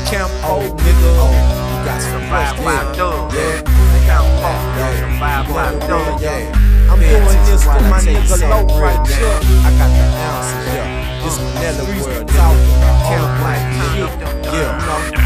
camp old nigga. You got some Five dub. Yeah. I'm doing this for my nigga Low right here. I got the ounces, yeah. This Manila world, talking camp like shit. Yeah,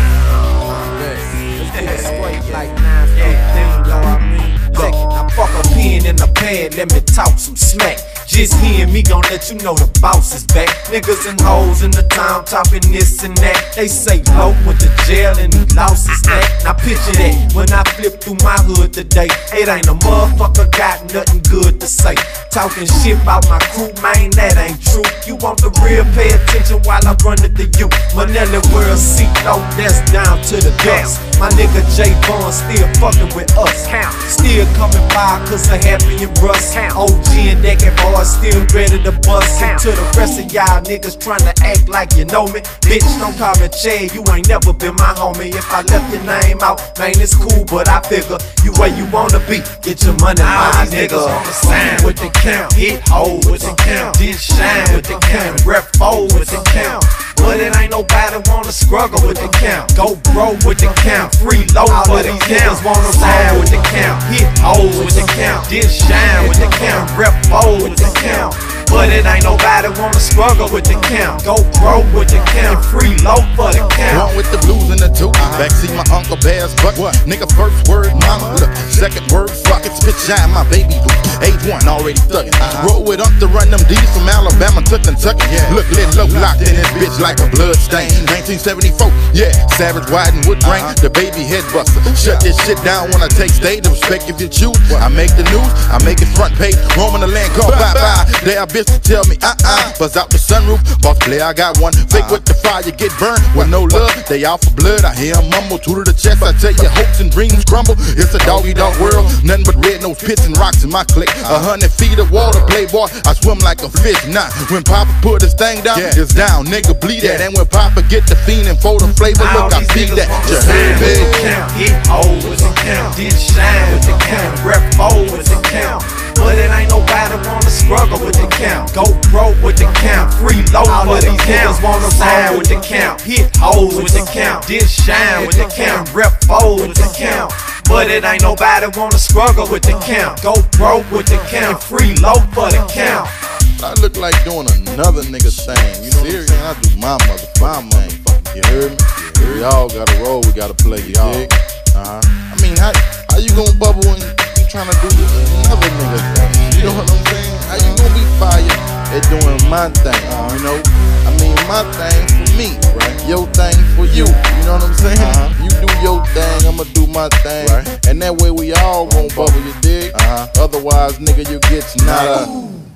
let's get it straight like 9:15, know what I mean? Check it, now fuck a pen in the pad, let me talk some smack. Just hearing me gon' let you know the boss is back. Niggas and hoes in the town talking this and that. They say Low went to jail and he lost his neck. Now picture that, when I flip through my hood today, it ain't a motherfucker got nothing good to say. Talking shit about my crew, man, that ain't true. You want the real, pay attention while I run it to you. Manila world seat low, that's down to the dust. My nigga J Baton still fucking with us. Still coming by cause of Happy and Russ. OG and Decade boys still ready to bust. And to the rest of y'all niggas trying to act like you know me, bitch, don't call me Chad, you ain't never been my homie. If I left your name out, man, it's cool, but I figure you where you wanna be. Get your money, my niggas on the sign with the count, hit hold with the count, then shine with the count, rep fold with the count. But it ain't nobody wanna struggle with the count. Go broke with the count, free low for the count. Wanna sign with the count, hit hold with the count, then shine with the count, rep fold with the count. But it ain't nobody wanna struggle with the count. Go broke with the count, free low for the count. One with the blues and the two. Backseat my Uncle Bear's butt. Nigga first word mama. Look, second word fuck it. Spit shine my baby boo. Age 1 already thuggin'. Roll with Unc to run them D's from Alabama to Kentucky. Look lit low locked in this bitch like a blood stain. 1974, yeah, Savage Wide and Wood Grain. The baby head buster. Shut this shit down when I take stage. Respect if you choose. I make the news, I make it front page. Roaming the land called bye-bye. They are bitch to tell me buzz out the sunroof. Boss player, I got one. Fake with the fire, you get burned with no love. They out for blood. I hear 'em mumble. Two to the chest. I tell you, hopes and dreams crumble. It's a doggy dog world. Nothing but red nose pits and rocks in my clique. 100 feet of water, playboy. I swim like a fish. Nah, when Papa put his thing down, it's down. Nigga bleed that. And when Papa get the fiendin' for the flavor, look, I see that. Just count, hit hold with the count, then shine with the count, rep fold with the count. But it ain't nobody wanna struggle with the count. Go broke with the count, free low for the count. Wanna sign with the count, hit hold with the count, then shine with the count, rep fold with the count. But it ain't nobody wanna struggle with the count. Go broke with the count, free low for the count. I look like doing another nigga thing. You know what I'm saying? I do my motherfucking. You heard me? We all gotta roll, we gotta play, you dig? I mean, how you gonna bubble when you trying to do another nigga thing? You know what I'm saying? How you gonna be fired at doing my thing? You know? I mean, my thing for me, right? Your thing for you. You know what I'm saying? You do your thing, I'ma do my thing. And that way we all gon' bubble, you dig? Otherwise, nigga, you get nada.